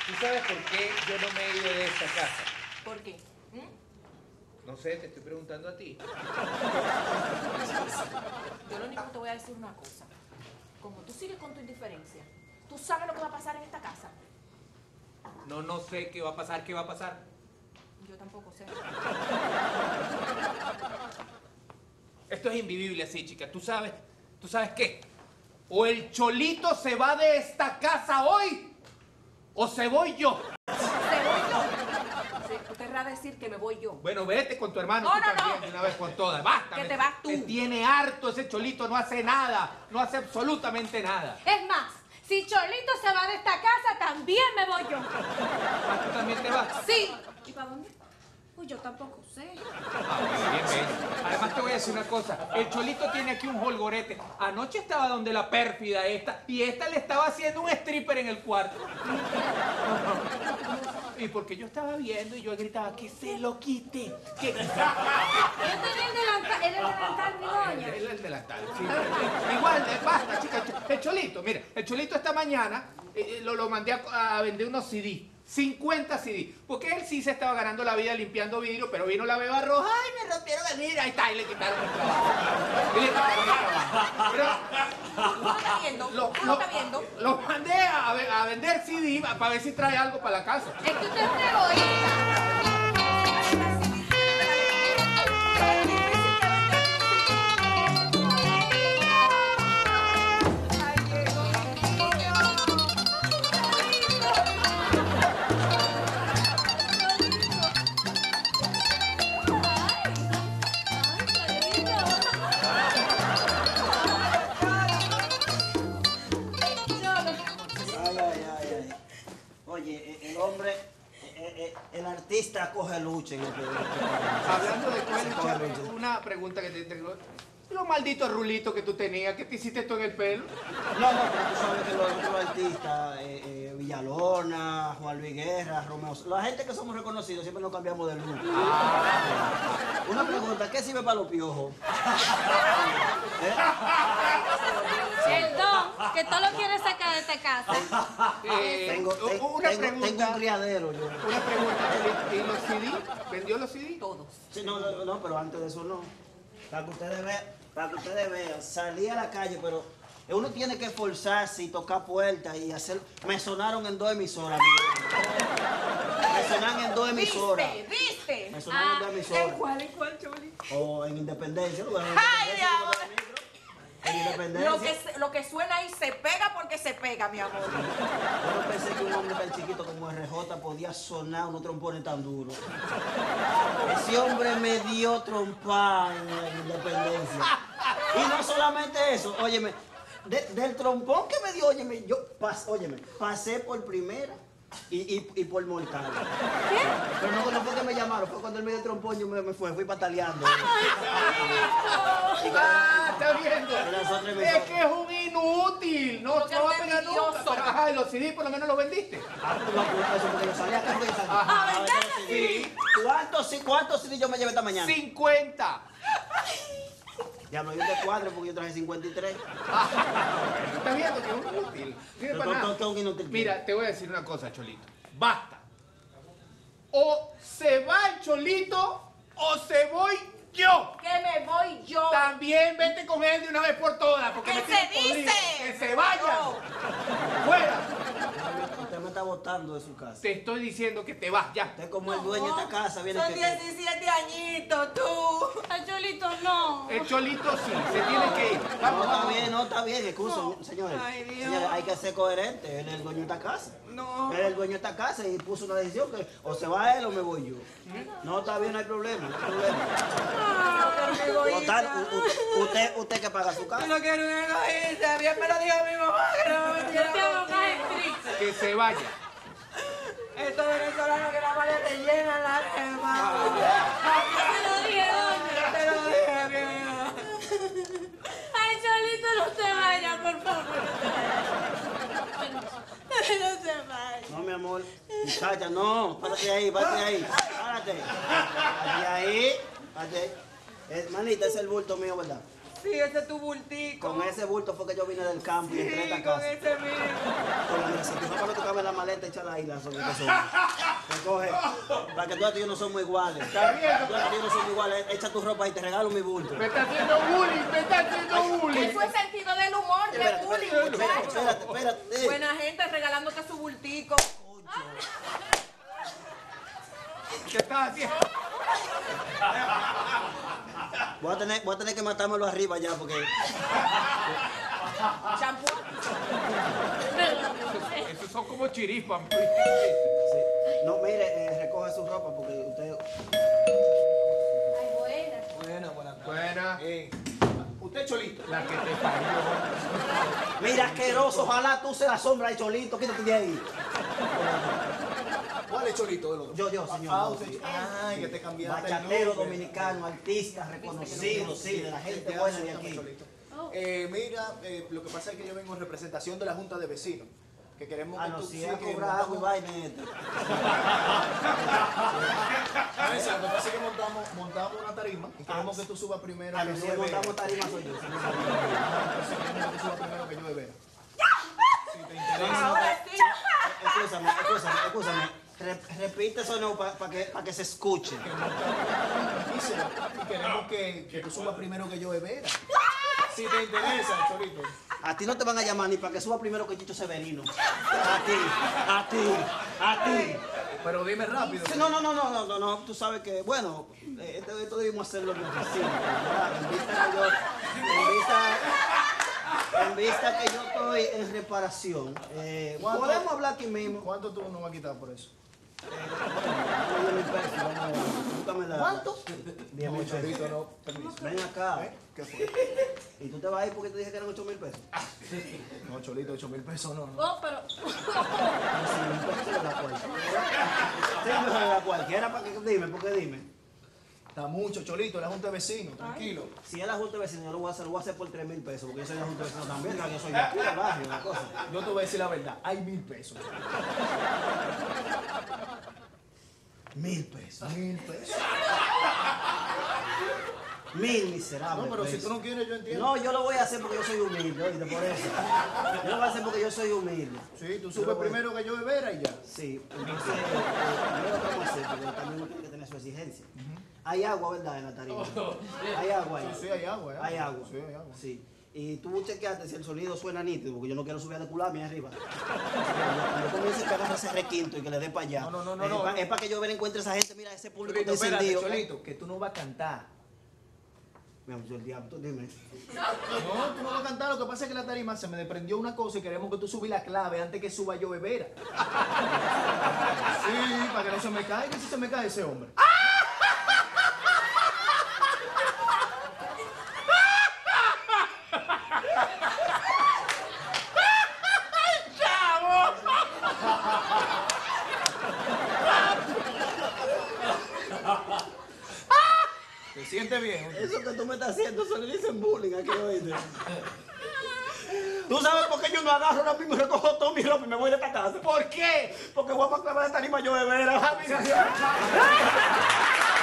¿Tú sabes por qué yo no me he ido de esta casa? ¿Por qué? No sé, te estoy preguntando a ti. Yo lo único que te voy a decir una cosa. Como tú sigues con tu indiferencia, ¿tú sabes lo que va a pasar en esta casa? No sé qué va a pasar, qué va a pasar. Yo tampoco sé. Esto es invivible así, chica. ¿Tú sabes qué? O el Cholito se va de esta casa hoy, o se voy yo. ¿Se voy yo? Sí, tú querrás decir que me voy yo. Bueno, vete con tu hermano, No, tú no, también, no. de una vez con todas. Basta. Que te vas tú. Me tiene harto ese Cholito, no hace nada. No hace absolutamente nada. Es más, si Cholito se va de esta casa, también me voy yo. Ah, ¿tú también te vas? Sí. ¿Y para dónde? Pues yo tampoco sé. Ah, bueno, bien, bien. Además te voy a decir una cosa. El Cholito tiene aquí un holgorete. Anoche estaba donde la pérfida esta, y esta le estaba haciendo un stripper en el cuarto. Y porque yo estaba viendo y yo gritaba que se lo quite. Que... Yo tenía el delantal, mi doña. El delantal, sí. Igual, basta, chica. El Cholito, mira, el Cholito esta mañana lo mandé a vender unos CD. 50 CD. Porque él sí se estaba ganando la vida limpiando vidrio, pero vino la beba roja. ¡Ay, me rompieron el vidrio! Ahí está, y le quitaron el trabajo. Y le quitaron el trabajo. Pero, ¿Tú lo estás viendo? ¿Tú lo estás viendo? lo mandé a vender CD para ver si trae algo para la casa. Es que usted es un egoísta. Oye, el hombre, el artista coge lucha en el Hablando de coge lucha, una pregunta que te tengo. Los malditos rulitos que tú tenías, ¿qué te hiciste tú en el pelo? No, pero tú sabes que los otros artistas, Villalona, Juan Luis Guerra, Romeo, la gente que somos reconocidos siempre nos cambiamos de look. Una pregunta, ¿qué sirve para los piojos? El don, que todo lo quiere sacar de esta casa. Una pregunta. Tengo un criadero yo. Una pregunta, ¿y los CD? ¿Vendió los CD? Todos. Sí, no, pero antes de eso no. Para que ustedes vean, salí a la calle, pero uno tiene que esforzarse y tocar puertas y hacer... Me sonaron en 2 emisoras, me sonaron en 2 emisoras. ¿Viste? Me sonaron en 2 emisoras. ¿En cuál, Choli? O en Independencia. ¡Ay, mi amor! En Independencia. Lo que suena ahí se pega porque se pega, mi amor. Yo no pensé que un hombre tan chiquito como RJ podía sonar unos trompones tan duros. Ese hombre me dio trompa en Independencia. Y no solamente eso, óyeme, del trompón que me dio, óyeme, pasé por primera y por mortal. ¿Qué? Pero no fue que me llamaron, fue cuando él me dio trompón, yo fui pataleando. ¿Estás viendo? Es que es un inútil. No Porque va a es pegar nunca. envidioso. Pero, ajá, y los CD por lo menos los vendiste. Eso porque yo salí acá, porque yo salí. Ajá. ¿Verdad? Sí. ¿Cuántos CD yo me llevé esta mañana? 50. Ya me dio de 4 porque yo traje 53. ¿Estás viendo que es un inútil? Sirve para nada. ¿Qué un inútil? Mira, te voy a decir una cosa, Cholito. Basta. O se va el Cholito o se voy yo. Que me voy yo. También vete con él de una vez por todas. Porque ¿Qué me tiene se podrido. dice? Que se vayan. No. Fuera. Usted me está botando de su casa. Te estoy diciendo que te vas ya. Usted como el dueño de esta casa viene Son que... 17 añitos, tú. El Cholito no. El Cholito sí, se tiene que ir. No, Vamos, está vamos. bien, no, está bien, excusa, señores. Ay, Dios. Señores, hay que ser coherente, él es el dueño de esta casa. No. Él es el dueño de esta casa y puso una decisión que o se va él o me voy yo. No, está bien, no hay problema, no hay problema. Total, usted que paga su casa. Yo no quiero un egoísta. Bien me lo dijo mi mamá que no me Yo metiera te hago con- más estricto. Que se vaya. Estos venezolanos que la madre te llenan la rema. Te lo dije, doña. Te lo dije, mi amor. Ay, Cholito, no te vayas, por favor. No te vayas. No, mi amor, muchacha, no, párate ahí, párate. Párate ahí. Manita, ese es el bulto mío, ¿verdad? Sí, ese es tu bultico. Con ese bulto fue que yo vine del campo y entré a Sí, esta con casa. ese mismo. Con la necesidad, no me lo tocaba en la maleta y echarla ahí la sobre que son. Recoge. Para que tú y yo no somos iguales. Está bien, Tú y yo no somos iguales. Echa tu ropa y te regalo mi bulto. me está haciendo bullying, me está haciendo bullying. Eso es sentido del humor, de Espérate, bullying, espérate, muchachos. espérate. Buena gente regalándote su bultico. ¿Qué estás haciendo? Voy a tener que matármelo arriba ya porque... Champú. Esos son como chirispas. Sí. No, mire, recoge su ropa porque usted... Ay, buena. Buenas tardes. Buena. Usted Cholito. La que te parió. Mira, asqueroso, ojalá tú seas la sombra de Cholito, quítate de ahí. ¿Cuál es Cholito de los dos? Yo, señor. Ah, usted. Ay, que te cambiaste. Bachatero el nombre. dominicano, artista reconocido, sí, de la gente buena de aquí. Cholito. Mira, lo que pasa es que yo vengo en representación de la Junta de Vecinos. Que queremos Ah, que no, tú si sí, ha que cobrado agua y vaina esta. No, eso, lo que pasa es que montamos una tarima y queremos que tú subas primero Ah, que no, si yo montamos tarima soy yo. Entonces queremos que tú subas primero que yo bebera. Si te interesa. Ahora sí. Escúchame. Repite eso no para que se escuche. Y queremos que tú subas primero que yo bebera. Si te interesa, Cholito. A ti no te van a llamar ni para que suba primero que Chicho Severino. A ti. Pero dime rápido. Sí, no, tú sabes que, bueno, esto debimos hacerlo en mi oficina, ¿verdad? En vista que yo estoy en reparación, podemos hablar aquí mismo. ¿Cuánto tú nos vas a quitar por eso? 10.000 pesos, vamos, búscame la... ¿Cuánto? 10.000 No, pesos. Cholito, no. Permiso. Ven acá. ¿Qué fue? ¿Y tú te vas a ir porque te dije que eran 8.000 pesos? No, Cholito, 8.000 pesos no. Oh, pero. Pero 100.000 pesos de la cualquiera. Sí, me de la cualquiera, ¿para qué? Dime, ¿por qué dime? Está mucho, Cholito, la Junta de Vecinos, tranquilo. Si es la Junta de Vecinos, yo lo voy a hacer por 3.000 pesos, porque yo soy la Junta de Vecinos también, yo soy de aquí del barrio, una cosa. Yo te voy a decir la verdad, hay 1.000 pesos. 1.000 pesos. 1.000 pesos. 1.000 miserables No, pero si pesos. tú no quieres, yo entiendo. No, yo lo voy a hacer porque yo soy humilde, oíste, por eso. Yo lo voy a hacer porque yo soy humilde. Sí, tú subes primero que yo bebera y ya. Sí, entonces, yo lo que vamos a hacer, porque también uno tiene que tener su exigencia. Hay agua, ¿verdad, en la tarima? Hay agua ahí. Sí, hay agua, ¿eh? Hay agua. Sí, hay agua. Sí. Y tú chequeaste si el sonido suena nítido, porque yo no quiero subir de culo a mí arriba. Yo comienzo que agarre ese requinto y que le dé para allá. No. Es para que yo encuentre a esa gente, mira, ese público Cholito, está espérate, encendido. Cholito, que tú no vas a cantar. Mi amor, el diablo, tú dime. No, tú no vas a cantar, lo que pasa es que la tarima se me desprendió una cosa y queremos que tú subas la clave antes que suba yo bebera. Sí, para que no se me caiga, si se me cae ese hombre. ¿Te sientes bien? Oye? Eso que tú me estás haciendo, se le dicen bullying aquí, oíste. ¿Tú sabes por qué yo no agarro ahora mismo y recojo todo mi ropa y me voy de esta casa? ¿Por qué? Porque voy a clavar la tarima yo de veras. Ah, mira.